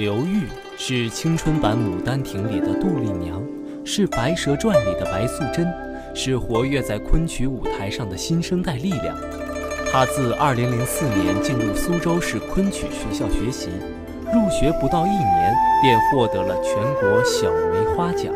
刘玉是青春版《牡丹亭》里的杜丽娘，是《白蛇传》里的白素贞，是活跃在昆曲舞台上的新生代力量。她自2004年进入苏州市昆曲学校学习，入学不到1年便获得了全国小梅花奖。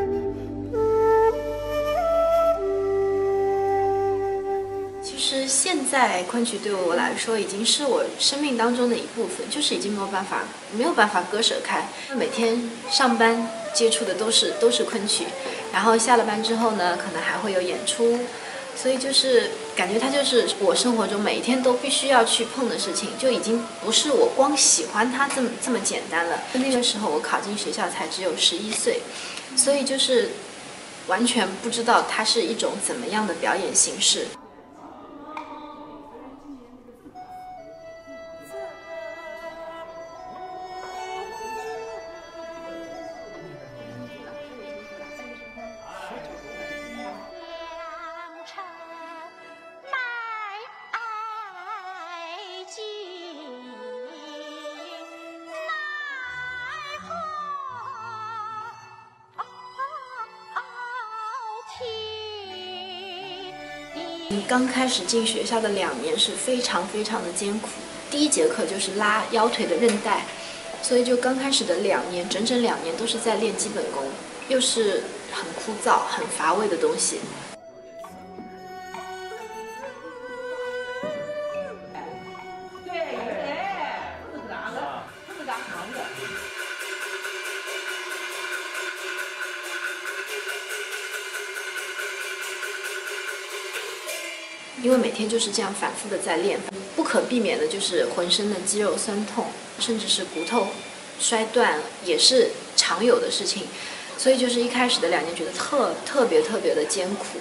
其实现在昆曲对我来说已经是我生命当中的一部分，就是已经没有办法割舍开。每天上班接触的都是昆曲，然后下了班之后呢，可能还会有演出，所以就是感觉它就是我生活中每一天都必须要去碰的事情，就已经不是我光喜欢它这么简单了。那个时候我考进学校才只有11岁，所以就是完全不知道它是一种怎么样的表演形式。刚开始进学校的2年是非常的艰苦，第1节课就是拉腰腿的韧带，所以就刚开始的2年，整2年都是在练基本功，又是很枯燥、很乏味的东西。因为每天就是这样反复的在练，不可避免的就是浑身的肌肉酸痛，甚至是骨头摔断也是常有的事情，所以就是一开始的2年觉得特别的艰苦。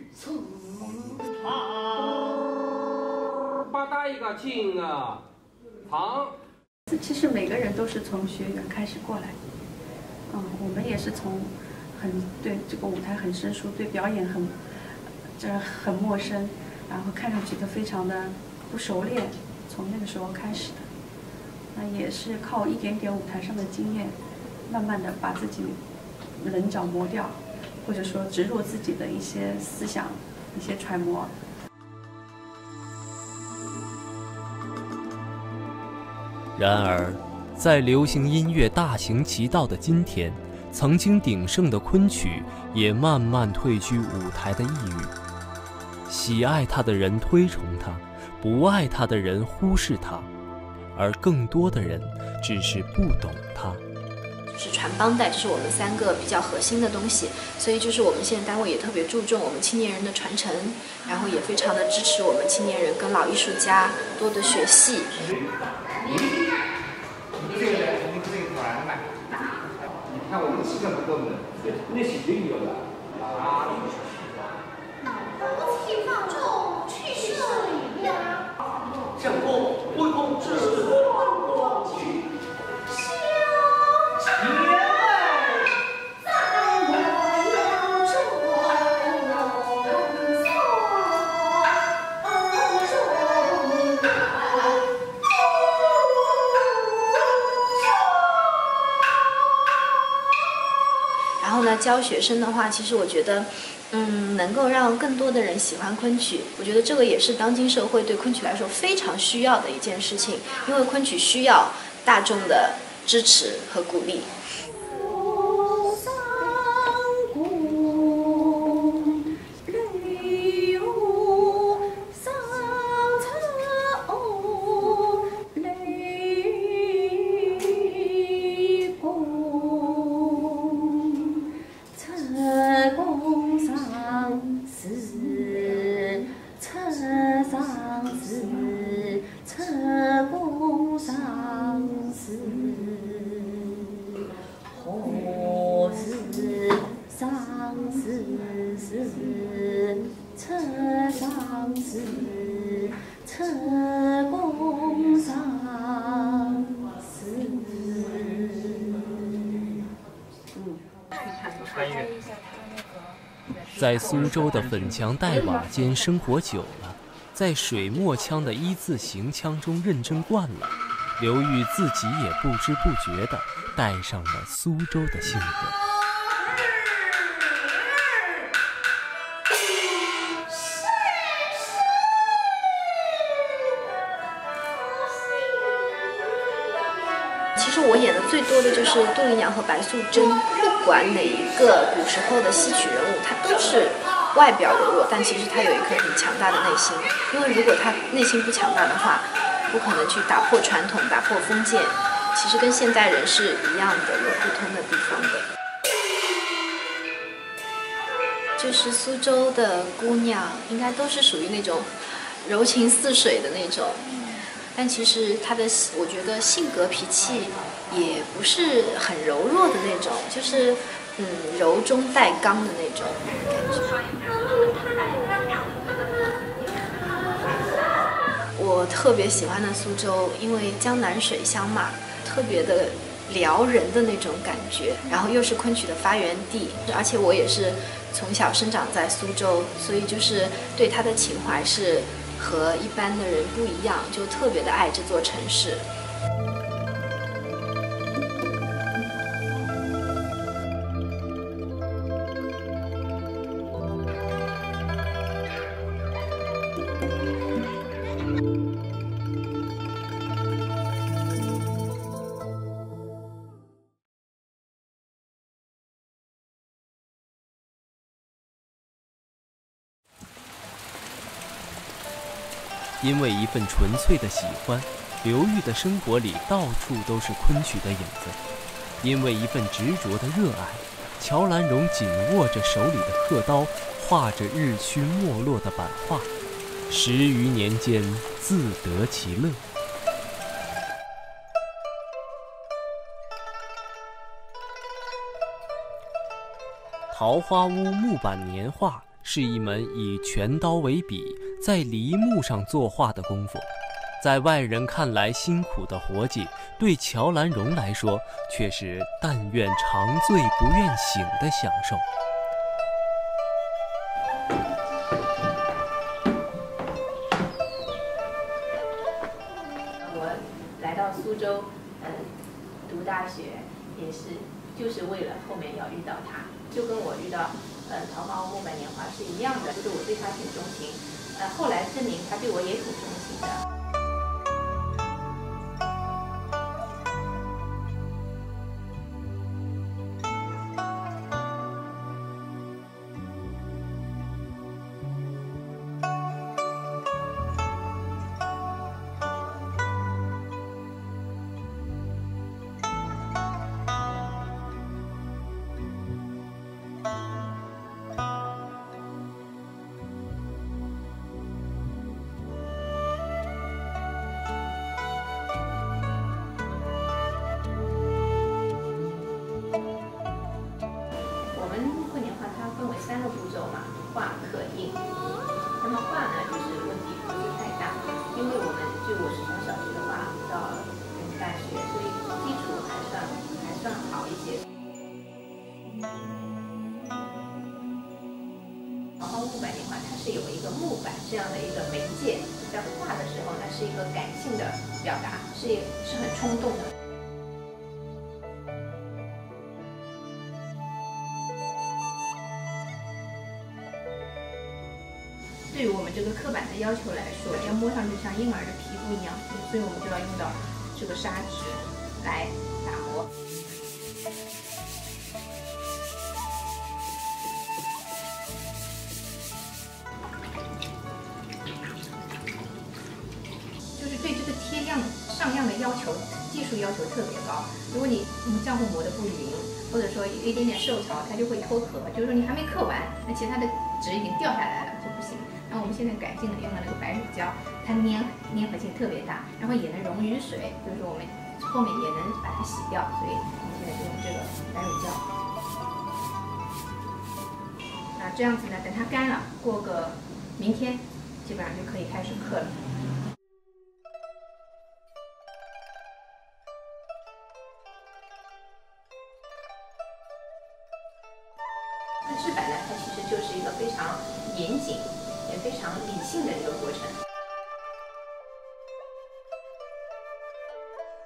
其实每个人都是从学员开始过来，我们也是从对这个舞台很生疏，对表演很陌生。然后看上去都非常的不熟练，从那个时候开始的，那也是靠一点点舞台上的经验，慢慢的把自己棱角磨掉，或者说植入自己的一些思想、一些揣摩。 然而，在流行音乐大行其道的今天，曾经鼎盛的昆曲也慢慢退居舞台的抑郁。喜爱它的人推崇它，不爱它的人忽视它，而更多的人只是不懂它。 就是传帮带，这是我们3个比较核心的东西，所以就是我们现在单位也特别注重我们青年人的传承，然后也非常的支持我们青年人跟老艺术家多的学戏。 你看我这个气氛不够的，那是没有的啊。相公，魏公至我去， 然后呢，教学生的话，其实我觉得能够让更多的人喜欢昆曲，我觉得这个也是当今社会对昆曲来说非常需要的一件事情，因为昆曲需要大众的支持和鼓励。 在苏州的粉墙黛瓦间生活久了，在水墨腔的1字形腔中认真惯了， 刘裕自己也不知不觉地带上了苏州的性格。 其实我演的最多的就是杜丽娘和白素贞，不管哪一个古时候的戏曲人物，他都是外表柔弱，但其实他有一颗很强大的内心。因为如果他内心不强大的话，不可能去打破传统、打破封建。其实跟现代人是一样的，有不同的地方的。就是苏州的姑娘，应该都是属于那种柔情似水的那种。但其实他的，我觉得性格脾气也不是很柔弱的那种，就是柔中带刚的那种感觉。我特别喜欢的苏州，因为江南水乡嘛，特别的撩人的那种感觉，然后又是昆曲的发源地，而且我也是从小生长在苏州，所以就是对他的情怀是和一般的人不一样，就特别的爱这座城市。 因为一份纯粹的喜欢，刘裕的生活里到处都是昆曲的影子；因为一份执着的热爱，乔兰荣紧握着手里的刻刀，画着日趋没落的版画，10余年间自得其乐。桃花坞木板年画是一门以全刀为笔，在梨木上作画的功夫，在外人看来辛苦的活计，对乔兰荣来说却是但愿长醉不愿醒的享受。 我来到苏州，读大学也是就是为了后面要遇到他，就跟我遇到桃花坞木板年华是一样的，就是我对他挺钟情，后来证明他对我也挺钟情的。3个步骤嘛，画、刻、印。那么画呢，就是问题不是太大，因为我是从小学画到大学，所以基础还算好一些。桃花坞木板年华它是有一个木板这样的一个媒介，在画的时候呢是一个感性的表达，是很冲动的。对于我们这个刻板的要求来说，要摸上去像婴儿的皮肤一样，所以我们就要用到这个砂纸来打磨。就是对这个贴样上样的要求，技术要求特别高。如果你浆糊磨得不匀，或者说有一点点受潮，它就会脱壳。就是说你还没刻完，那其他的纸已经掉下来了，就不行。然后我们现在改进了，用了那个白乳胶，它粘合性特别大，然后也能溶于水，就是我们后面也能把它洗掉，所以我们现在就用这个白乳胶。这样子呢，等它干了，过个明天，基本上就可以开始刻了。那制版呢，它其实就是一个非常严谨也非常理性的一个过程。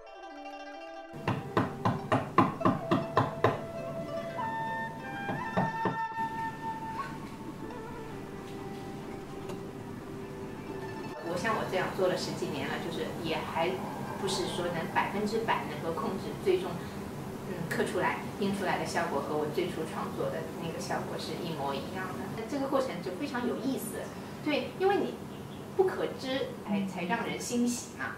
我像我这样做了10几年了，就是也还不是说能100%能够控制最终刻出来印出来的效果和我最初创作的那个效果是一模一样的。那这个过程就非常有意思，对，因为你不可知，才让人欣喜嘛。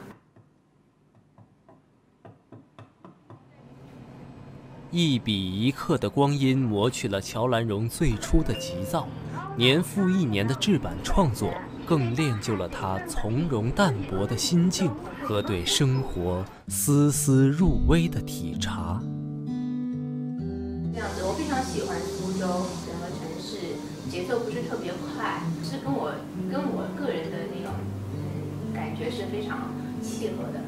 一笔一刻的光阴磨去了乔兰荣最初的急躁，年复1年的制版创作更练就了他从容淡泊的心境和对生活丝丝入微的体察。 这样子，我非常喜欢苏州整个城市，节奏不是特别快，是跟我个人的那种感觉是非常契合的。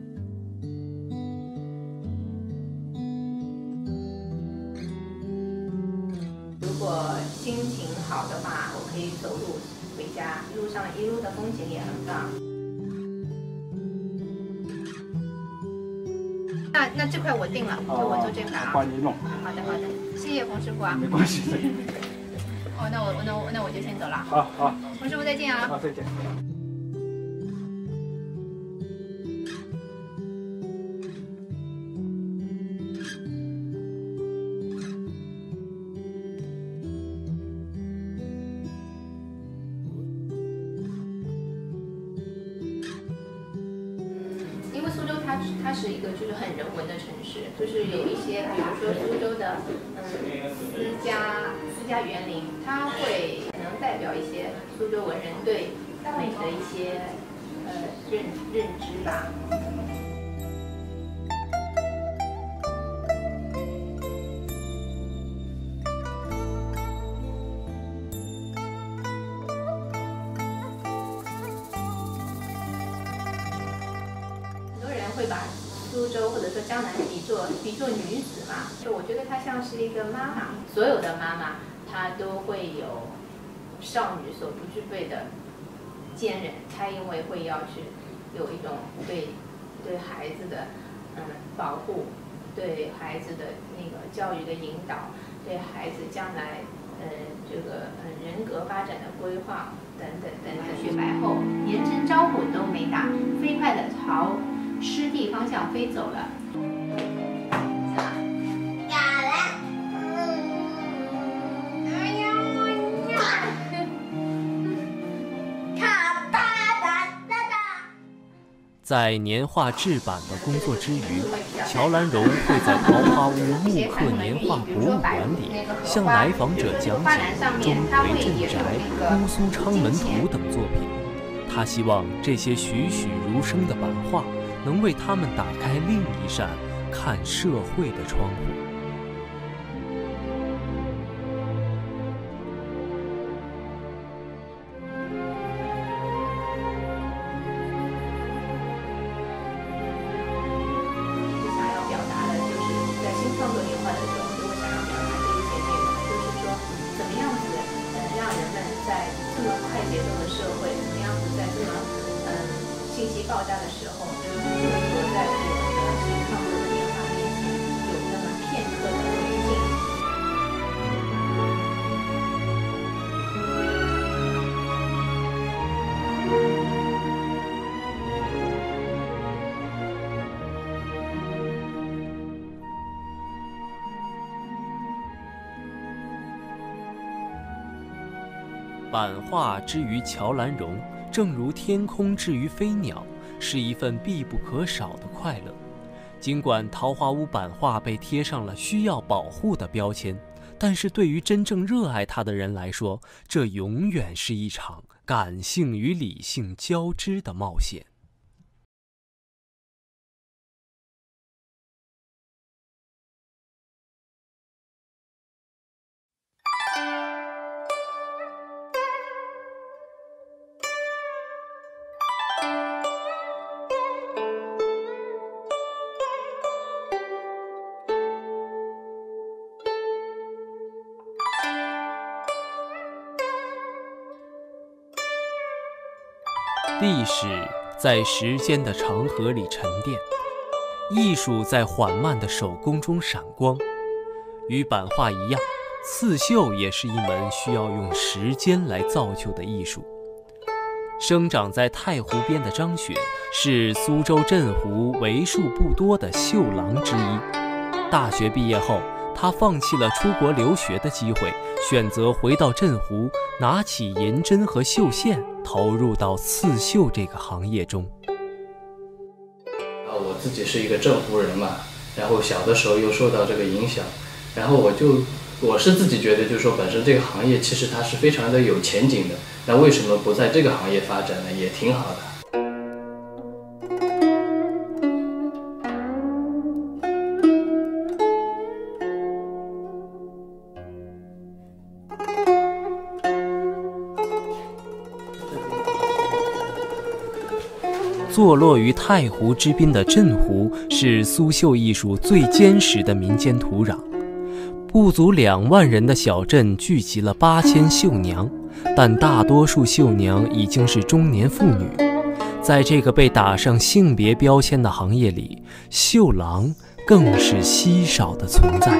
如果心情好的话，我可以走路回家，路上一路的风景也很棒。那这块我定了，就我做这块啊。 帮你弄。 好的好的，谢谢冯师傅啊。 没关系。 哦，那我就先走了。 好， 冯师傅再见啊。 好，再见。 因为苏州它是一个就是很人文的城市，就是有一些比如说苏州的私家园林，它会可能代表一些苏州文人对美的一些认知吧。会把苏州或者说江南比作女子嘛，就我觉得她像是一个妈妈，所有的妈妈她都会有少女所不具备的坚韧，她因为会要去有一种对孩子的保护，对孩子的那个教育的引导，对孩子将来这个人格发展的规划等等等等。雪白后连声招呼都没打，飞快的朝湿地方向飞走了。 在年画制版的工作之余，乔兰荣会在桃花坞木刻年画博物馆里向来访者讲解《钟馗镇宅》《乌苏昌门图》等作品。他希望这些栩栩如生的版画能为他们打开另一扇看社会的窗户。 创作年画的时候，如果想要表达的一些内容，就是说怎么样子让人们在这么快节奏的社会，怎么样子在这么信息爆炸的时候，就躲在我的新创作的年画面前，有那么片刻的宁静。 版画之于乔兰荣，正如天空之于飞鸟，是一份必不可少的快乐。尽管桃花坞版画被贴上了需要保护的标签，但是对于真正热爱它的人来说，这永远是一场感性与理性交织的冒险。历史在时间的长河里沉淀，艺术在缓慢的手工中闪光。与版画一样，刺绣也是一门需要用时间来造就的艺术。 生长在太湖边的张雪是苏州镇湖为数不多的绣郎之一。大学毕业后，他放弃了出国留学的机会，选择回到镇湖，拿起银针和绣线，投入到刺绣这个行业中。 我自己是一个镇湖人嘛，然后小的时候又受到这个影响，然后我是自己觉得，就是说本身这个行业其实它是非常的有前景的，那为什么不在这个行业发展呢？也挺好的。 坐落于太湖之滨的镇湖是苏绣艺术最坚实的民间土壤。不足2万人的小镇聚集了8000绣娘，但大多数绣娘已经是中年妇女。在这个被打上性别标签的行业里，绣郎更是稀少的存在。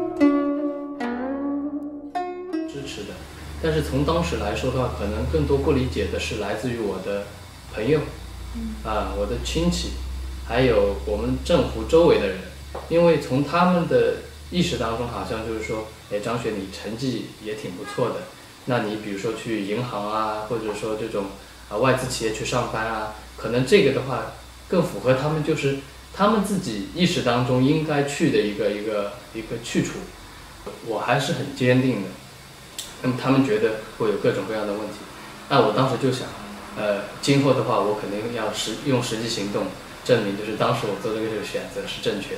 支持的，但是从当时来说的话，可能更多不理解的是来自于我的朋友。我的亲戚，还有我们镇湖周围的人，因为从他们的意识当中，好像就是说，张雪你成绩也挺不错的，那你比如说去银行啊，或者说这种外资企业去上班啊，可能这个的话更符合他们就是他们自己意识当中应该去的一个去处。我还是很坚定的，那么他们觉得会有各种各样的问题，那我当时就想。今后的话，我肯定要用实际行动证明，就是当时我做这个选择是正确的。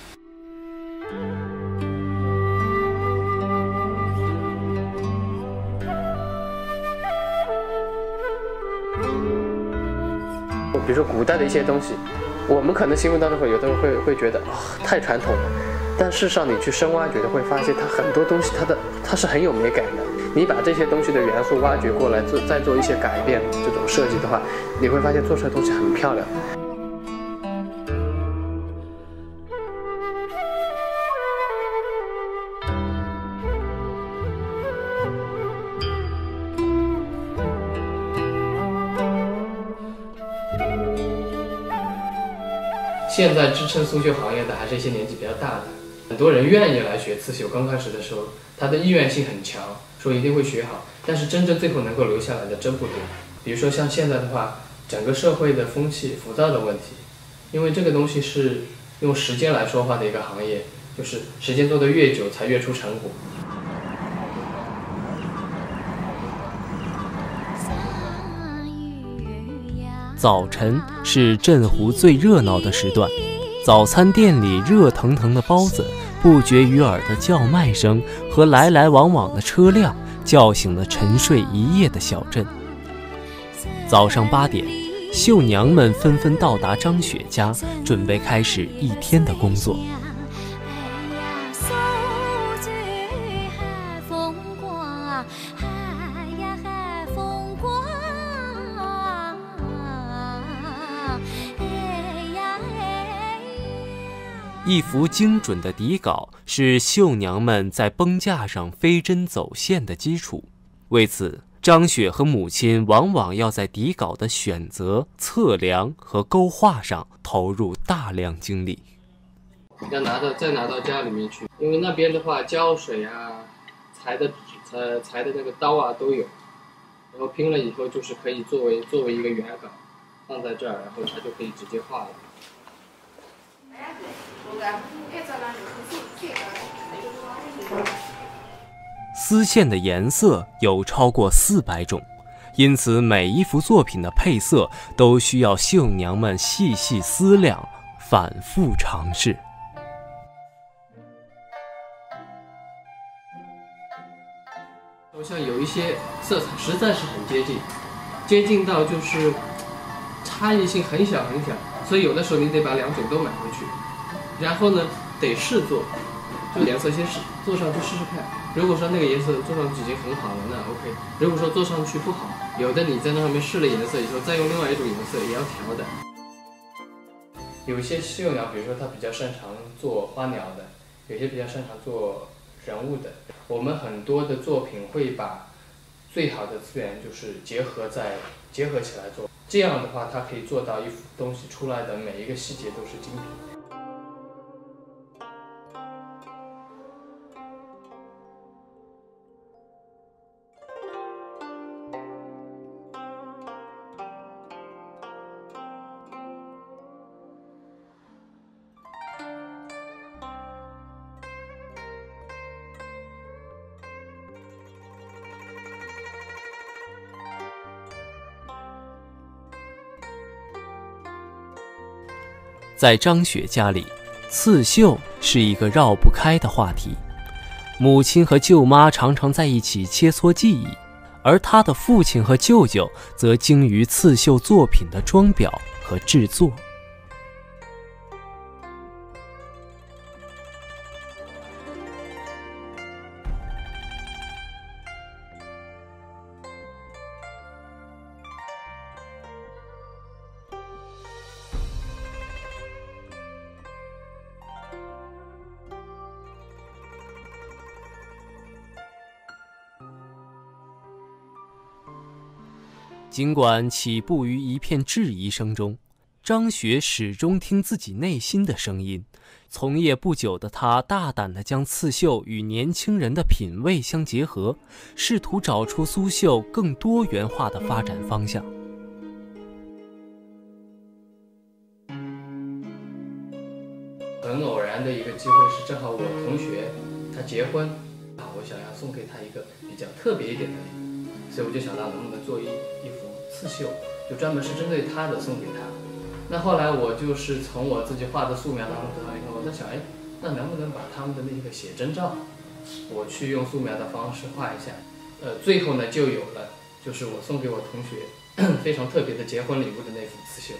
比如说古代的一些东西，我们可能心目当中有的人会觉得太传统了，但事实上你去深挖掘的会发现，它很多东西它是很有美感的。你把这些东西的元素挖掘过来，再做一些改变，这种设计的话，你会发现做出来的东西很漂亮。 现在支撑苏绣行业的还是一些年纪比较大的，很多人愿意来学刺绣。刚开始的时候，他的意愿性很强。说一定会学好，但是真正最后能够留下来的真不多。比如说像现在的话，整个社会的风气浮躁的问题，因为这个东西是用时间来说话的一个行业，就是时间做得越久才越出成果。 早晨是镇湖最热闹的时段，早餐店里热腾腾的包子，不绝于耳的叫卖声和来来往往的车辆，叫醒了沉睡一夜的小镇。早上8点，绣娘们纷纷到达张雪家，准备开始一天的工作。一幅精准的底稿是绣娘们在绷架上飞针走线的基础。为此，张雪和母亲往往要在底稿的选择、测量和勾画上投入大量精力。 要再拿到家里面去，因为那边的话胶水啊、裁的那个刀啊都有，然后拼了以后就是可以作为一个原稿放在这儿，然后它就可以直接画了。 丝线的颜色有超过400种，因此每一幅作品的配色都需要绣娘们细细思量，反复尝试。 像有一些色彩实在是很接近到就是差异性很小很小，所以有的时候你得把2种都买回去，然后呢得试做，就颜色先做上去试试看。如果说那个颜色做上去已经很好了，那 OK。如果说做上去不好，有的你在那上面试了颜色以后，再用另外一种颜色也要调的。有一些绣娘，比如说她比较擅长做花鸟的，有些比较擅长做人物的。我们很多的作品会把最好的资源就是结合起来做，这样的话它可以做到一幅东西出来的每一个细节都是精品。 在张雪家里，刺绣是一个绕不开的话题。母亲和舅妈常常在一起切磋技艺，而她的父亲和舅舅则精于刺绣作品的装裱和制作。尽管起步于一片质疑声中，张雪始终听自己内心的声音。从业不久的她，大胆地将刺绣与年轻人的品味相结合，试图找出苏绣更多元化的发展方向。 很偶然的一个机会是，正好我同学他结婚，我想要送给他一个比较特别一点的礼物，所以我就想到能不能做一幅刺绣，就专门是针对他的送给他。那后来我就是从我自己画的素描当中得到一个，我在想，那能不能把他们的那个写真照，我去用素描的方式画一下。最后呢就有了，就是我送给我同学非常特别的结婚礼物的那幅刺绣。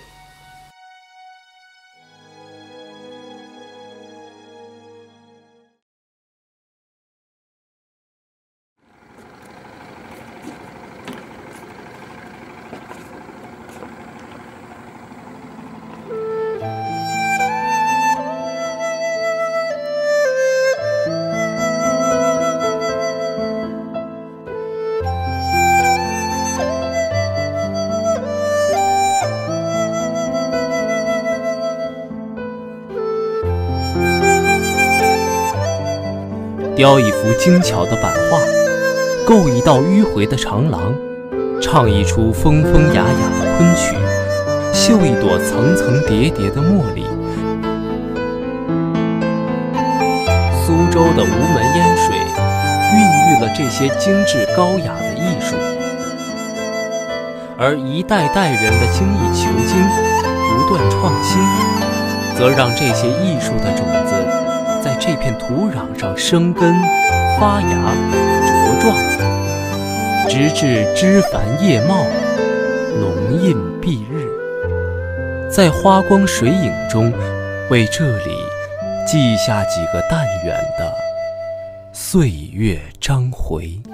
雕一幅精巧的版画，构一道迂回的长廊，唱一出风风雅雅的昆曲，绣一朵层层叠叠的茉莉。苏州的无门烟水孕育了这些精致高雅的艺术，而一代代人的精益求精、不断创新，则让这些艺术的种子在这片土壤上生根、发芽、茁壮，直至枝繁叶茂、浓荫蔽日，在花光水影中，为这里记下几个但愿的岁月章回。